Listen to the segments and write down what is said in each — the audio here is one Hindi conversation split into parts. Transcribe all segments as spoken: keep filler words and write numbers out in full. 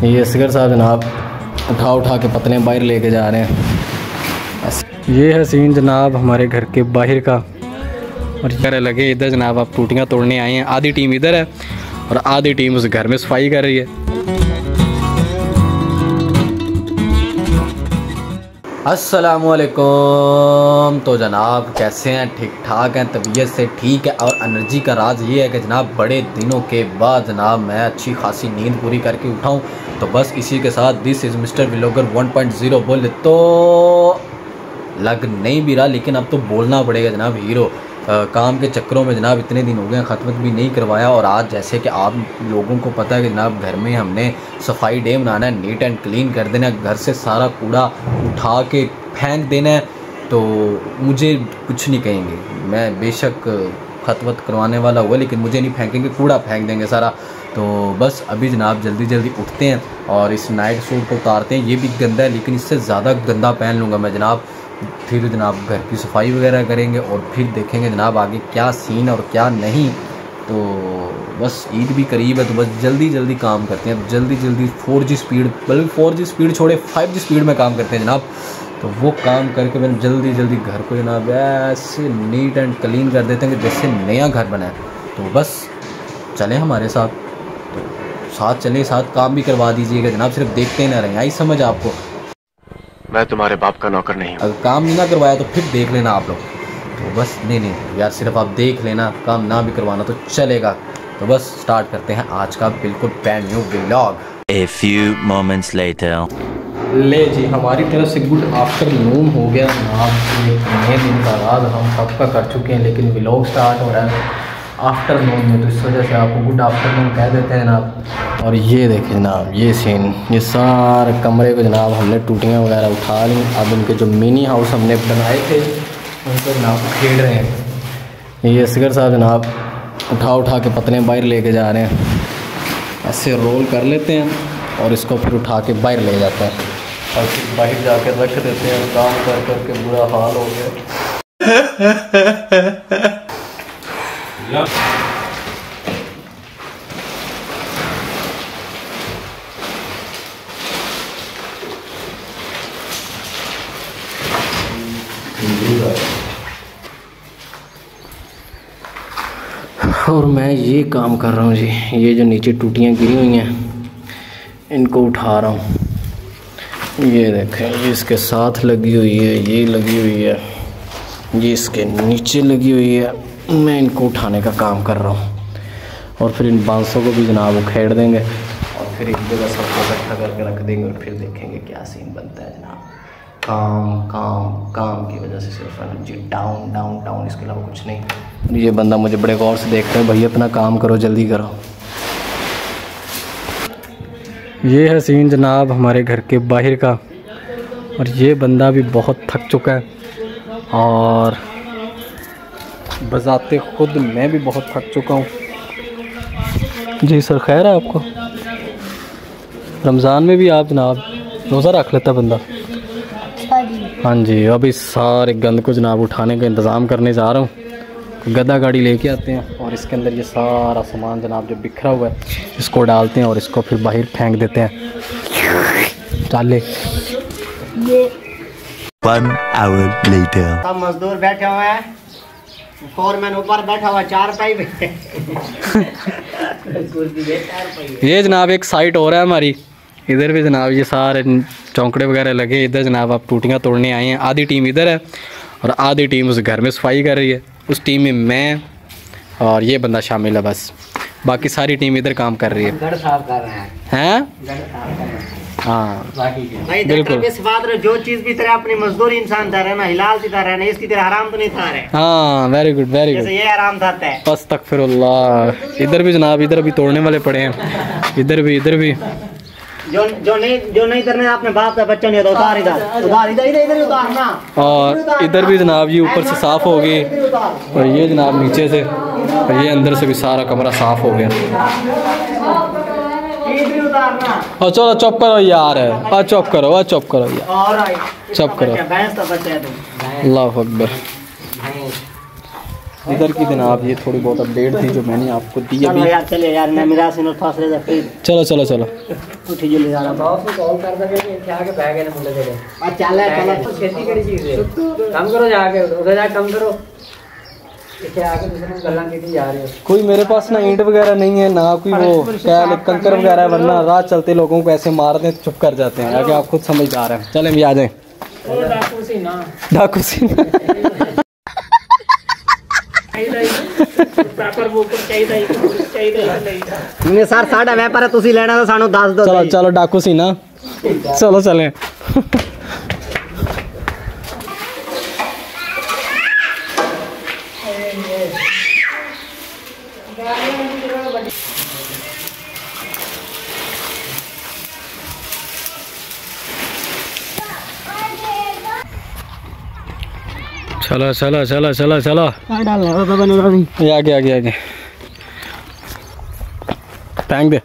ये असगर साहब जनाब उठा उठा के पतले बाहर लेके जा रहे हैं। ये है सीन जनाब हमारे घर के बाहर का। और इधर लगे इधर जनाब आप टूटियाँ तोड़ने आए हैं। आधी टीम इधर है और आधी टीम उस घर में सफाई कर रही है। अस्सलामुअलैकुम। तो जनाब कैसे हैं? ठीक ठाक हैं, तबीयत से ठीक है। और एनर्जी का राज ये है कि जनाब बड़े दिनों के बाद जनाब मैं अच्छी खासी नींद पूरी करके उठाऊं। तो बस इसी के साथ this is mister vlogger one point zero बोले तो लग नहीं भी रहा, लेकिन अब तो बोलना पड़ेगा जनाब। हीरो आ, काम के चक्करों में जनाब इतने दिन हो गए ख़त्म भी नहीं करवाया। और आज जैसे कि आप लोगों को पता है कि जनाब घर में हमने सफाई डे मनाना है, नीट एंड क्लीन कर देना है, घर से सारा कूड़ा उठा के फेंक देना है। तो मुझे कुछ नहीं कहेंगे, मैं बेशक खतवत करवाने वाला हुआ लेकिन मुझे नहीं फेंकेंगे, कूड़ा फेंक देंगे सारा। तो बस अभी जनाब जल्दी जल्दी उठते हैं और इस नाइट सूट को उतारते हैं। ये भी गंदा है लेकिन इससे ज़्यादा गंदा पहन लूँगा मैं जनाब। फिर जनाब घर की सफाई वगैरह करेंगे और फिर देखेंगे जनाब आगे क्या सीन और क्या नहीं। तो बस ईद भी करीब है तो बस जल्दी जल्दी काम करते हैं। जल्दी जल्दी फोर जी स्पीड, बल्कि फोर जी स्पीड छोड़े फाइव जी स्पीड में काम करते हैं जनाब। तो वो काम करके मैंने जल्दी जल्दी घर को जनाब ऐसे नीट एंड क्लीन कर देते हैं कि जैसे नया घर बना है। तो बस चलें हमारे साथ, तो साथ चलें, साथ काम भी करवा दीजिएगा जनाब, सिर्फ देखते ना रहें। आई समझ आपको? मैं तुम्हारे बाप का नौकर नहीं हूँ। अगर काम नहीं ना करवाया तो फिर देख लेना आप लोग। तो बस नहीं नहीं यार, सिर्फ आप देख लेना, काम ना भी करवाना तो चलेगा। तो बस स्टार्ट करते हैं आज का बिल्कुल brand new vlog. A few moments later. ले जी, हमारी तरफ से गुड आफ्टरनून हो गया जनाब। एक नए दिन का आगाज़ हम सबका कर चुके हैं लेकिन व्लॉग स्टार्ट हो रहा है आफ्टरनून में, तो इस वजह से आपको गुड आफ्टरनून कह देते हैं जनाब। और ये देखें जनाब, ये सीन, ये सारे कमरे को जनाब हमने टूटियाँ वगैरह उठा ली। अब उनके जो मिनी हाउस हमने बनाए थे उनको जनाब खेल रहे हैं। ये असगर साहब जनाब उठा उठा के पतले बाहर लेके जा रहे हैं। ऐसे रोल कर लेते हैं और इसको फिर उठा के बाहर ले जाते हैं और फिर बाहर जाके रख देते हैं। काम कर कर के बुरा हाल हो गया। और मैं ये काम कर रहा हूँ जी। ये जो नीचे टूटियाँ गिरी हुई हैं इनको उठा रहा हूँ। ये देखें, ये इसके साथ लगी हुई है, ये लगी हुई है, ये इसके नीचे लगी हुई है। मैं इनको उठाने का काम कर रहा हूँ और फिर इन बांसों को भी जनाब उखेड़ देंगे और फिर एक जगह सबको इकट्ठा करके रख देंगे और फिर देखेंगे क्या सीन बनता है जनाब। काम काम काम की वजह से सिर्फ एनर्जी डाउन डाउन डाउन, इसके अलावा कुछ नहीं। ये बंदा मुझे बड़े गौर से देख रहा है, भैया अपना काम करो, जल्दी करो। ये है सीन जनाब हमारे घर के बाहर का। और ये बंदा भी बहुत थक चुका है और बजाते खुद मैं भी बहुत थक चुका हूँ। जी सर, खैर है आपको? रमज़ान में भी आप जनाब रोज़ा रख लेता बंदा? हाँ जी। अब इस सारे गंद को जनाब उठाने का इंतज़ाम करने जा रहा हूँ। गदा गाड़ी लेके आते हैं और इसके अंदर ये सारा सामान जनाब जो बिखरा हुआ है इसको डालते हैं और इसको फिर बाहर फेंक देते हैं। डाले। One hour later. सब मजदूर बैठे हुए हैं, फोरमैन ऊपर बैठा हुआ चार पाई पे। ये जनाब एक साइट हो रहा है हमारी, इधर भी जनाब ये सारे चौंकड़े वगैरह लगे। इधर जनाब आप टूटियाँ तोड़ने आए हैं। आधी टीम इधर है और आधी टीम उस घर में सफाई कर रही है। उस टीम में मैं और ये बंदा शामिल है, बस बाकी सारी टीम इधर काम कर रही है। गढ़ साफ कर रहे हैं। हैं? गढ़ साफ कर रहे हैं। हाँ भाई बिल्कुल। बात रहे, जो चीज भी तरह अपनी मजदूरी इंसान था रहना, हिलाल सी था रहना, इसकी तरह आराम तो नहीं था रहे। हाँ वेरी गुड वेरी गुड। जैसे ये आराम था है। अस्तगफिरुल्लाह। इधर भी जनाब, इधर भी तोड़ने वाले पड़े हैं, इधर भी इधर भी। जो जो नहीं जो नहीं करने अपने बाप का बच्चा नहीं होता, उतार इधर उतार इधर इधर इधर उतारना। और इधर भी जनाब ये ऊपर से साफ हो गई और ये जनाब नीचे से और ये अंदर से भी सारा कमरा साफ हो गया। और चलो चुप करो यार, और चुप करो, और चुप करो यार, चुप करो। अल्लाह अकबर। इधर की जनाब ये थोड़ी बहुत अपडेट थी जो मैंने आपको दी चलो अभी। यार चले यार मैं मेरा सिनोर फासले से फिर चलो चलो चलो उठी जल्दी जा रहा बॉस को कॉल कर दे कि क्या के बैग है ना मुंडे दे और चल चलो खेती करी चीज है काम करो जाके उधर जाके काम करो इथे आके दूसरे को गल्ला की जा रहे हो। कोई मेरे पास ना ईंट वगैरह नहीं है ना कोई वो क्या कंकर वगैरह है, वरना राह चलते लोगों को ऐसे मार दें तो चुप कर जाते हैं। आगे आप खुद समझदार हैं। चलें भी आ जाएं। डाकू सी ना डाकू सी पेपर बुक चाहिए चाहिए नहीं सर साढ़ा व्यापार है तुसी लेना तो सानू दस दो। चलो चलो डाकू सी ना चलो चलें। चलो चलो चलो चलो चलो ये आगे आगे आगे फेंक दे।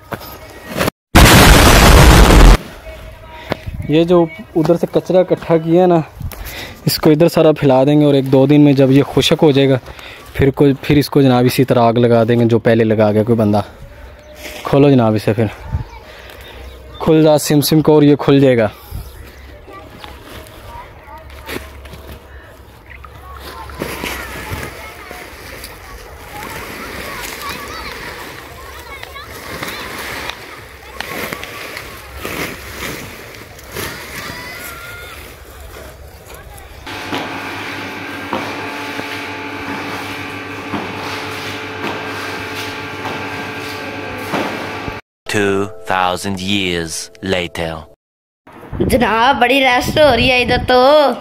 ये जो उधर से कचरा इकट्ठा किया है ना इसको इधर सारा फैला देंगे और एक दो दिन में जब ये खुशक हो जाएगा फिर कोई फिर इसको जनाब इसी तरह आग लगा देंगे जो पहले लगा गया कोई बंदा। खोलो जनाब इसे, फिर खुल जा सिम सिम को और ये खुल जाएगा। Two thousand years later. जनाब बड़ी रेस्ट हो रही है इधर तो,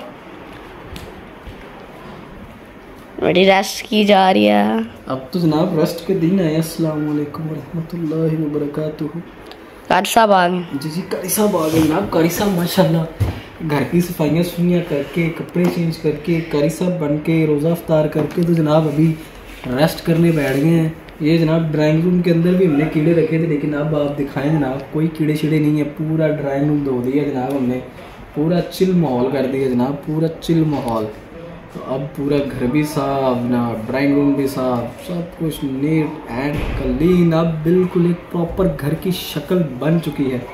बड़ी रेस्ट की जा रही है। अब तो जनाब रेस्ट के दिन है। अस्सलाम वालेकुम रहमतुल्लाहि व बरकातुहू। कारी साहब आ गए। जी जी कारी साहब आ गए जनाब। कारी साहब माशाल्लाह घर की सफाइयाँ सुनियाँ करके कपड़े चेंज करके कारी साहब बन के रोज़ा अफ्तार करके तो जनाब अभी रेस्ट करने बैठ गए हैं। ये जनाब ड्राइंग रूम के अंदर भी हमने कीड़े रखे थे लेकिन अब आप दिखाएं जनाब कोई कीड़े शीड़े नहीं है। पूरा ड्राइंग रूम धो दिया जनाब हमने, पूरा चिल माहौल कर दिया जनाब, पूरा चिल माहौल। तो अब पूरा घर भी साफ जनाब, ड्राइंग रूम भी साफ, सब कुछ नीट एंड क्लीन। अब बिल्कुल एक प्रॉपर घर की शक्ल बन चुकी है।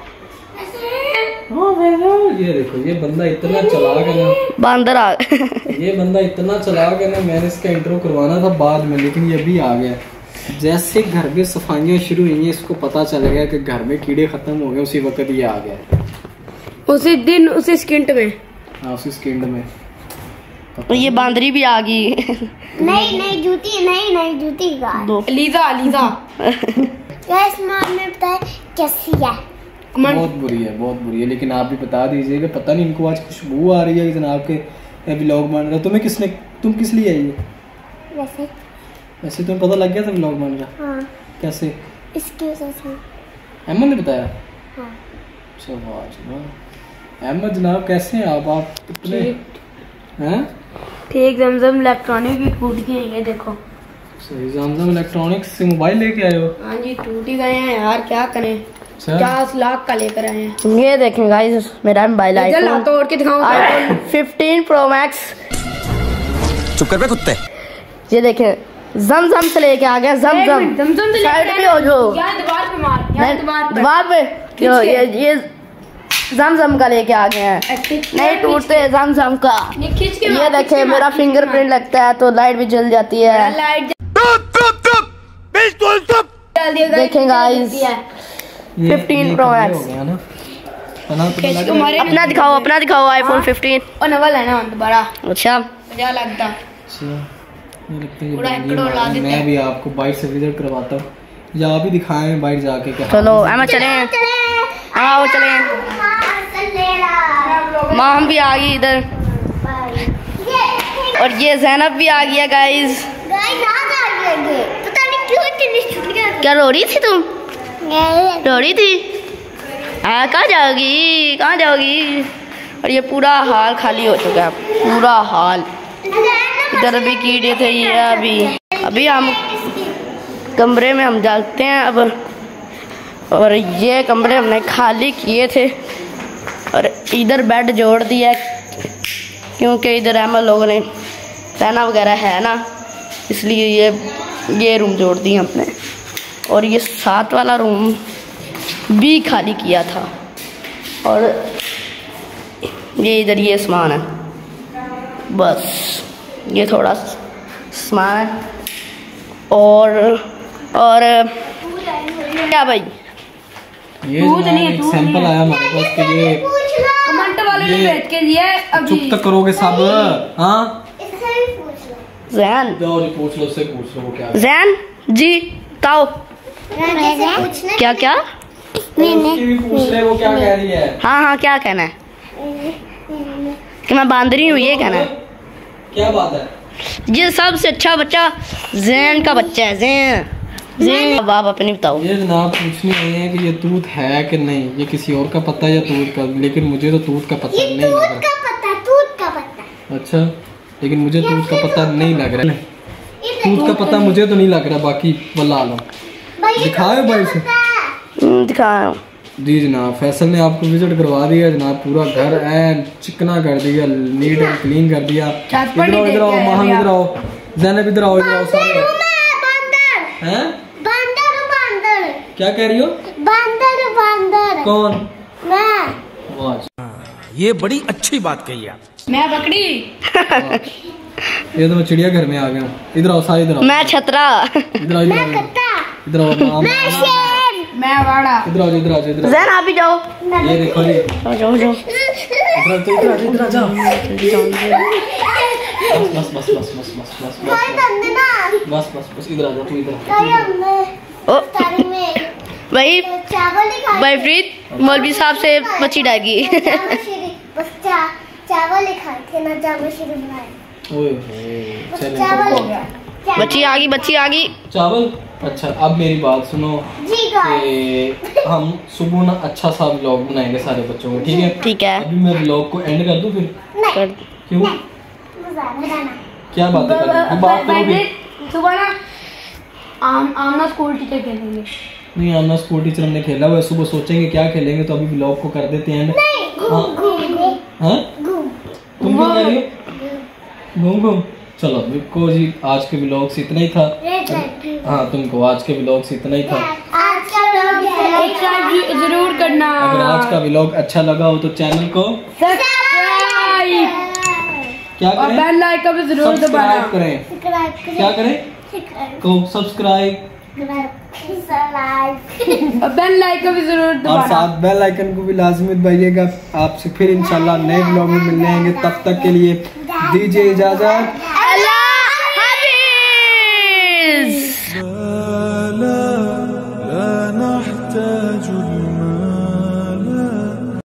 ये देखो ये बंदा इतना चलाक है ना, बंदर आ ये बंदा इतना चलाक है ना, मैंने इसका इंट्रो करवाना था बाद में लेकिन ये भी आ गया। जैसे घर में सफाइयाँ शुरू हुई हैं इसको पता चल गया कि घर में कीड़े खत्म हो गए, उसी वक्त ये आ गया। उसी दिन उसी स्किंट में, हाँ उसी स्किंड में। ये बांदरी भी आ गई। नहीं नहीं जूती नहीं नहीं जूती का लीजा लीजा गैस मार में बताए कैसी है। बहुत बुरी है, बहुत बुरी है। लेकिन आप भी बता दीजिए कि पता नहीं इनको आज खुशबू आ रही है जनाब के व्लॉग बन रहा है। तुम्हें किसने तुम किस लिए आई है? वैसे वैसे तुम्हें पता लग गया था व्लॉग बन रहा? हाँ कैसे? इसकी वजह से। अहमद ने बताया? हाँ चलो अहमद जनाब कैसे हैं आप? आप इतने हैं ठीक। जमजम इलेक्ट्रॉनिक भी टूट गई है देखो। सही। जमजम इलेक्ट्रॉनिक्स से मोबाइल लेके आए हो? हाँ जी टूट ही गए हैं यार, क्या करें। अच्छा। पचास लाख का लेकर आए हैं। ये देखें गाइस मेरा मोबाइल आईफोन तोड़ के दिखाऊं, आईफोन फिफ्टीन प्रो मैक्स। चुप कर बे कुत्ते। ये देखें जमजम से लेके आ गया। जमजम जमजम से साइड पे हो जो यहाँ दीवार पे मार, यहाँ दीवार पे। दीवार पे यो, ये ये जमजम का लेके आ गए हैं। नहीं टूटते जमजम का। खींच के ये देखें मेरा फिंगरप्रिंट लगता है तो लाइट भी जल जाती है। लाइट देखें गाइस फिफ्टीन प्रो मैक्स। अपना दिखाओ अपना दिखाओ आईफोन फिफ्टीन। और नवा लेना दोबारा। अच्छा क्या लगता मैं भी आपको बाइक से विजिट करवाता हूँ या आप ही दिखाएं बाइक जाके क्या। चलो एमा चले आओ चले। माँ हम भी आ गई इधर और ये जैनब भी आ गया गाइस। पता नहीं क्यों इतनी छुट्टियां। क्या रो रही थी तुम? रो रही थी? हाँ कहाँ जाओगी कहाँ जाओगी? और ये पूरा हाल खाली हो चुका है, पूरा हाल। इधर भी कीड़े थे ये अभी अभी हम कमरे में हम जाते हैं अब। और ये कमरे हमने खाली किए थे और इधर बेड जोड़ दिया क्योंकि इधर अहमद लोगों ने रहना वगैरह है ना, इसलिए ये ये रूम जोड़ दिए अपने। और ये सात वाला रूम भी खाली किया था। और ये इधर ये सामान है, बस ये थोड़ा सामान है। और और क्या भाई, ये एक सैंपल आया हमारे पास कि ये कमेंट वाले ने भेज के दिया है अभी। चुप तक करोगे सब? हाँ जैन, जाओ जी पूछ लो, उससे पूछ लो वो क्या है। जैन जी ताओ क्या क्या उसकी भी पूछ रहे, वो क्या कह रही है? हाँ हाँ क्या कहना है कि मैं बांदरी हूँ, ये कहना है? क्या बात है? ये सबसे अच्छा बच्चा जैन का बच्चा है। जैन जैन अब आप अपनी बताओ। ये जनाब पूछने आए हैं कि ये तूत है कि नहीं, ये किसी और का पता है या तूत का, लेकिन मुझे तो तूत का पता नहीं लग रहा। का पता, दूध का पता। अच्छा, लेकिन मुझे तूत का पता नहीं लग रहा है। तूत का पता मुझे तो नहीं लग रहा, बाकी वल्लाह आलम। दिखाओ भाई से, दिखाओ जी जनाब। फैसल ने आपको विजिट करवा दिया जनाब, पूरा घर एन चिकना कर दिया, नीट एंड क्लीन कर दिया। इधर आओ, इधर आओ, माहम इधर आओ, जैनब इधर आओ, इधर आओ सारे। हैं? बंदर बंदर। क्या कह रही हो? बंदर बंदर। कौन? मैं। वाह, ये बड़ी अच्छी बात कही आप। मैं बकरी। ये तो मैं चिड़िया घर में आ गया हूँ। इधर आओ सारे, इधर आओ। मैं छतरा। इधर आओ, इधर आओ, इधर आओ, माम, मैं वाड़ा। इधर आओ, इधर आओ, इधर आओ। जैन आप ही जाओ। ये देखो जी, जाओ जाओ जाओ। इधर आओ, तो इधर आओ, इधर आ जाओ। बस बस बस बस बस बस बस बस बस बस बस इधर आ जाओ, तू इधर। ओ में भाई चावल ही भाई प्रीत मौलवी साहब से बच्ची डागी। बस चा, चावल ही खाए थे ना, जामा शुरू बनाए। ओए होए, चलो चावल हो गया। बच्ची आ गई, बच्ची आ गई। चावल। अच्छा अब मेरी बात सुनो जी कि हम सुबह ना अच्छा सा व्लॉग बनाएंगे सारे बच्चों को, ठीक है? ठीक है। अभी मैं व्लॉग को एंड कर दूं फिर? कर क्यों? क्या बात कर रही? बात करो भी। सुबह ना आम आमना स्कूल टीचर खेलेंगे। नहीं, आमना स्कूल टीचर हमने खेला हुआ है, सुबह सोचेंगे क्या खेलेंगे, तो अभी व्लॉग को कर देते हैं। हाँ हाँ, तुम क्या कह रही हो? घूम घूम। चलो बिल्कुल जी, आज के व्लॉग से इतना ही था। हाँ तुमको आज के व्लॉग से इतना ही था। आज का व्लॉग जरूर करना। अगर आज का व्लॉग अच्छा लगा हो तो चैनल को सब्सक्राइब क्या और करें? बेल आइकन भी जरूर दबाना। सब्सक्राइब करें। क्या करें? को सब्सक्राइब और बेल आइकन भी जरूर और दबाना। साथ बेल आइकन को भी लाजमी दबाइएगा। आपसे फिर इंशाल्लाह नए व्लॉग में मिल जाएंगे, तब तक के लिए दीजिए इजाजत।